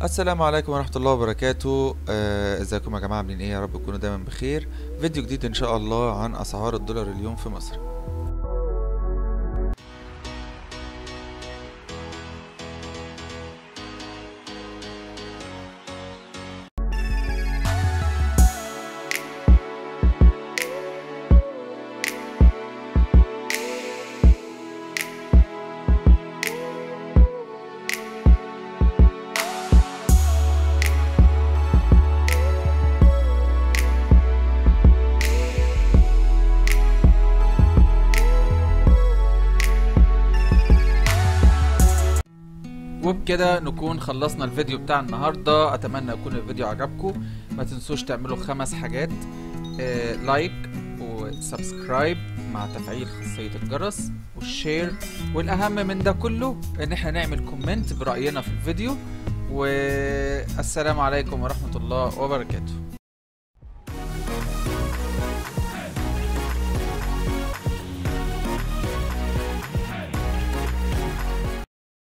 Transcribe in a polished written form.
السلام عليكم ورحمة الله وبركاته. ازيكم يا جماعة، عاملين ايه؟ يا رب تكونوا دايما بخير. فيديو جديد ان شاء الله عن اسعار الدولار اليوم في مصر. وبكده نكون خلصنا الفيديو بتاع النهاردة. اتمنى يكون الفيديو عجبكم. ما تنسوش تعملوا 5 حاجات: لايك وسبسكرايب مع تفعيل خاصية الجرس والشير، والاهم من ده كله ان احنا نعمل كومنت برأينا في الفيديو. والسلام عليكم ورحمة الله وبركاته.